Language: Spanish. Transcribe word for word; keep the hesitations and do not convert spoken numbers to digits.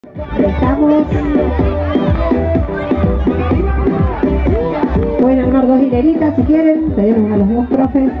Estamos. Pueden armar dos hileritas si quieren. Tenemos a los dos profes.